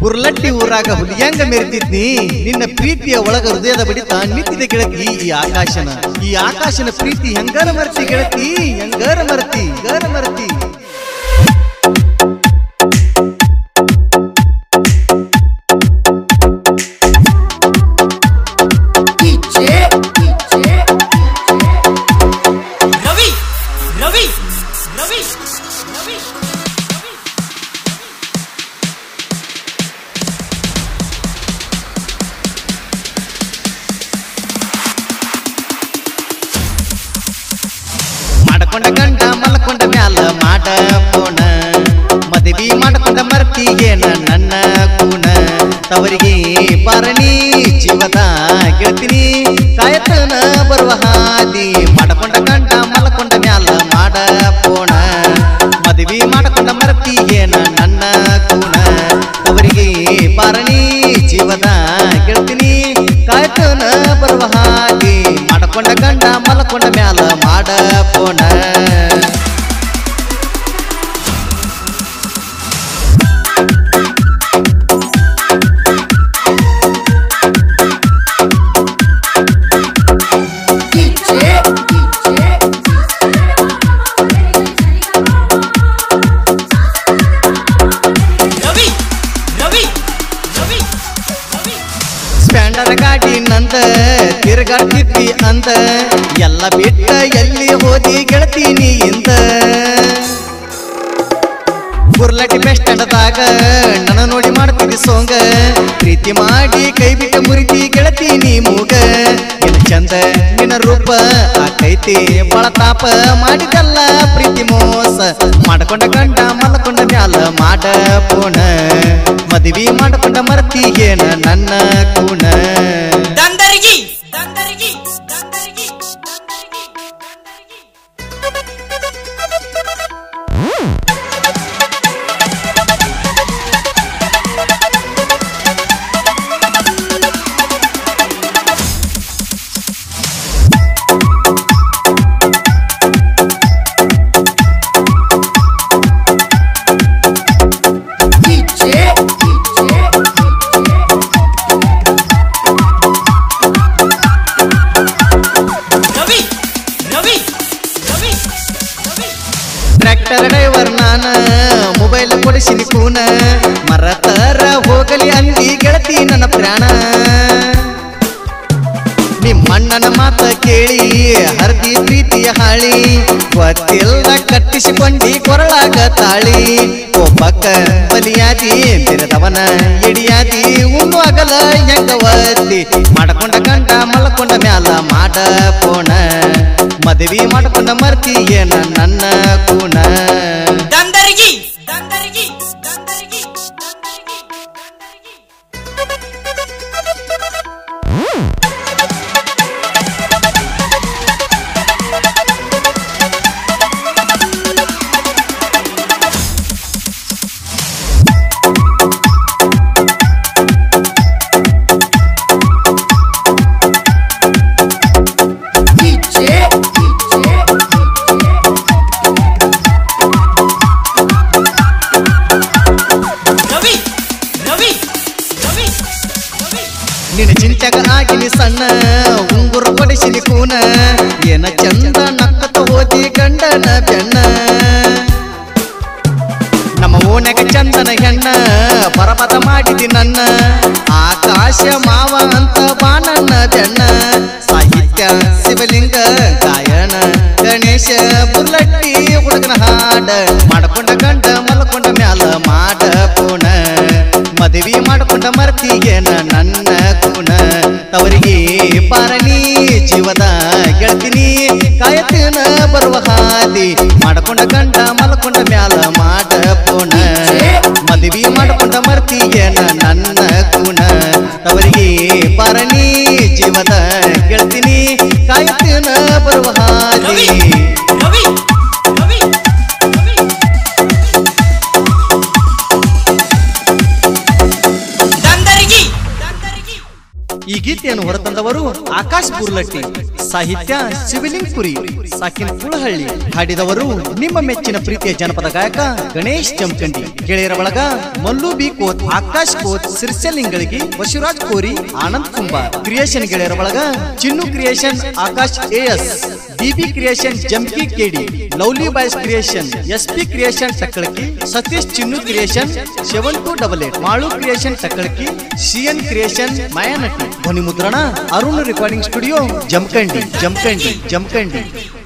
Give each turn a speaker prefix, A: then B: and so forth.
A: ಉರ್ಲಟ್ಟಿ ಊರಾಗ ಹುಲಿಯಂಗ ಮೆರೆತಿದ್ನಿ ನಿನ್ನ ಪ್ರೀತಿಯ ಒಳಗ ಹೃದಯದ ಬಡಿತ ನಿಂತಿದೆ ಗೆಳತಿ ಈ ಆಕಾಶನ ಪ್ರೀತಿ ಹೆಂಗಾರ ಮರ್ತಿ ಗೆಳತಿ ಹೆಂಗಾರ ಮರ್ತಿ ಮಾಡ್ಕೊಂಡ ಗಂಡ ಮಲ್ಕೊಂಡ ಮ್ಯಾಲ ಮಾಡ ಪೋಣ ಮದುವೆ ಮಾಡ್ಕೊಂಡ ಮರ್ತಿಗೇನ ನನ್ನ ಕೂಣ ತವರಿಗೆ ಬಾರಣಿ ಜೀವದ ಗೆಳತಿನಿ ಕಾಯತನ ಬರುವ ಹಾದಿ ಮಾಡ್ಕೊಂಡ ಗಂಡ ಮಲ್ಕೊಂಡ ಮ್ಯಾಲ ಮಾಡ ಪೋಣ ಮದುವೆ ಮಾಡ್ಕೊಂಡ ಮರ್ತಿಗೇನ ನನ್ನ ಕೂಣ ತವರಿಗೆ ಬಾರಣಿ ಜೀವದ ಗೆಳತಿನಿ ಕಾಯತನ ಬರುವ ಹಾದಿ ಮಾಡ್ಕೊಂಡ ಗಂಡ ಮಲ್ಕೊಂಡ ಮ್ಯಾಲ ಮಾಡ ಪೋಣ ಸ್ಪ್ಯಾಂಡರ್ ಗಾಡಿ ನಂದ ತಿರುಗಾಡ್ತಿದ್ವಿ ಅಂದ ಎಲ್ಲ ಬಿಟ್ಟ ಎಲ್ಲಿ ಹೋದಿ ಗೆಳತೀನಿ ಇಂದ ಗುರ್ಲಟಿ ಬೆಸ್ಟಂಡದಾಗ ನನ್ನ ನೋಡಿ ಮಾಡ್ತಿದ್ದಿ ಸೋಂಗ ಪ್ರೀತಿ ಮಾಡಿ ಕೈ ಬಿಟ್ಟ ಮುರಿತಿ ಗೆಳತೀನಿ ಮೂಗ ಎಲ್ಲಿ ಚಂದ ನಿನ್ನ ರೂಪ ಆಕೈತಿ ಬಳ ತಾಪ ಮಾಡಿದಲ್ಲ ಪ್ರೀತಿ ಮೋಸ ಮಾಡ್ಕೊಂಡ ಗಂಡ ಮಲ್ಕೊಂಡ ಮ್ಯಾಲ ಮಾಡ ಪೋಣ ಮದುವೆ ಮಾಡ್ಕೊಂಡ ಮರ್ತಿಗೇನ ನನ್ನ ಕೂಣ ಟ್ರ್ಯಾಕ್ಟರ್ ಡ್ರೈವರ್ ನಾನ ಮೊಬೈಲ್ ಕೊಡಿಸಿನಿ ಕೂನ ಮರತರ ಹೋಗಲಿ ಅಂದಿ ಗೆಳತಿ ನನ್ನ ಪ್ರಾಣ ನಿಮ್ಮಣ್ಣನ ಮಾತ ಕೇಳಿ ಹರ್ದಿ ಪ್ರೀತಿಯ ಹಾಳಿ ಗೊತ್ತಿಲ್ಲ ಕಟ್ಟಿಸಿಕೊಂಡಿ ಕೊರಳಾಗ ತಾಳಿ ಒಬ್ಬಕ್ಕ ಬಲಿಯಾದಿ ಬಿರದವನ ಎಡಿಯಾದಿ ಉಣ್ಣುವಾಗಲ ಹೆಂಗವತ್ತಿ ಮಾಡ್ಕೊಂಡ ಗಂಡ ಮಲ್ಕೊಂಡ ಮ್ಯಾಲ ಮಾಡ ಪೋಣ ಮದುವೆ ಮಾಡ್ಕೊಂಡ ಮರ್ತಿಗೇನ ನನ್ನ ಕೂಣ ನಿನ್ನ ಚಿಂತೆಗ ಆಗಿನಿ ಸಣ್ಣ ಉಂಗುರ ಕೊಡಿಸಿನಿ ಕೂನ ಏನ ಚಂದ ನಕ್ಕತ ಹೋದಿ ಗಂಡನ ಬೆಣ್ಣ ನಮ್ಮ ಓಣ್ಯಾಗ ಚಂದನ ಹೆಣ್ಣ ಬರಬದ ಮಾಡಿದಿ ನನ್ನ ಆಕಾಶ ಮಾವ ಅಂತ ಬಾನನ್ನ ಬೆಣ್ಣ ಸಾಹಿತ್ಯ ಶಿವಲಿಂಗ ಗಾಯನ ಗಣೇಶ ಬುರ್ಲಟ್ಟಿ ಹುಡುಗನ ಹಾಡ ಮಾಡ್ಕೊಂಡ ಗಂಡ ಮಲ್ಕೊಂಡ ಮ್ಯಾಲ ಮಾಡ ಪೋಣ ಮದುವೆ ಮಾಡ್ಕೊಂಡ ಮರ್ತಿಗೇನ ನನ್ನ ಕೂಣ ತವರಿಗೆ ಪಾರಣಿ ಜೀವದ ಗೆಳತಿನಿ ಕಾಯತನ ಬರುವ ಹಾದಿ ಮಾಡ್ಕೊಂಡ ಗಂಡ ಮಲ್ಕೊಂಡ ಮ್ಯಾಲ ಮಾಡ ಪೋಣ ಮದುವೆ ಮಾಡ್ಕೊಂಡ ಮರ್ತಿಗೇನ ನನ್ನ ಕೂಣ ತವರಿಗೆ ಪಾರಣಿ ಜೀವದ ಗೆಳತಿನಿ ಕಾಯತನ ಬರುವ ಹಾದಿ ಈ ಗೀತೆಯನ್ನು ಹೊರತಂದವರು ಆಕಾಶ್ ಬುರ್ಲಟ್ಟಿ, ಸಾಹಿತ್ಯ ಶಿವಲಿಂಗ್ ಪುರಿ, ಸಾಕಿನ್ ಕುಳಹಳ್ಳಿ. ಹಾಡಿದವರು ನಿಮ್ಮ ಮೆಚ್ಚಿನ ಪ್ರೀತಿಯ ಜನಪದ ಗಾಯಕ ಗಣೇಶ್ ಜಮಖಂಡಿ. ಗೆಳೆಯರ ಬಳಗ ಮಲ್ಲು ಬಿ ಕೋತ್, ಆಕಾಶ್ ಕೋತ್, ಸಿರ್ಸಲಿಂಗಳಿಗೆ, ಬಸವರಾಜ್ ಕೋರಿ, ಆನಂದ್ ಕುಂಬಾರ್. ಕ್ರಿಯೇಷನ್ ಗೆಳೆಯರ ಬಳಗ Chinnu creation, Akash AS, DB creation, ಜಂಕಿ KD, lovely boys creation, SP creation Takkalaki, Satish Chinnu creation 7288, Malu creation Takkalaki, CN creation ಮಾಯಾನಟಿ. ಧ್ವನಿ ಮುದ್ರಣ ಅರುಣ್ ರೆಕಾರ್ಡಿಂಗ್ ಸ್ಟುಡಿಯೋ, ಜಮಖಂಡಿ.